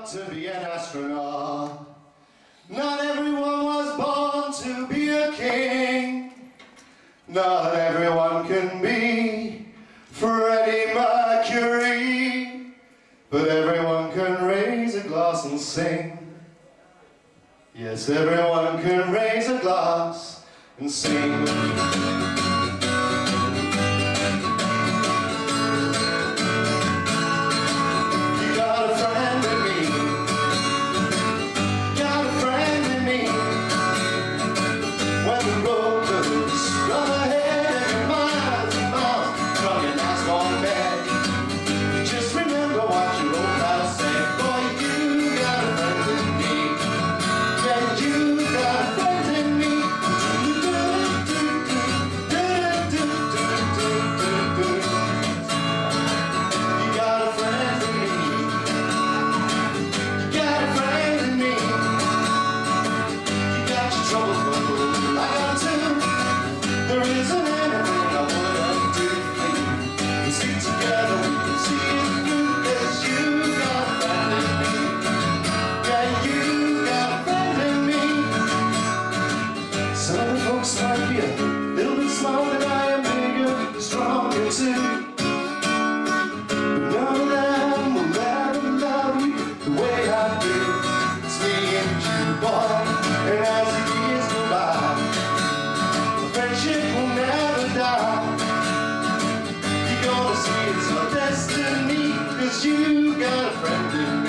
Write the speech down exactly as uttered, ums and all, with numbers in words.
up to be an astronaut. Not everyone was born to be a king. Not everyone can be Freddie Mercury. But everyone can raise a glass and sing. Yes, everyone can raise a glass and sing. Might be a little bit smaller than I am, bigger, stronger too. But none of them will ever love you the way I do. It's me and you, boy, and as the years go by, the friendship will never die. You're gonna see it's our destiny, 'cause you got a friend in me.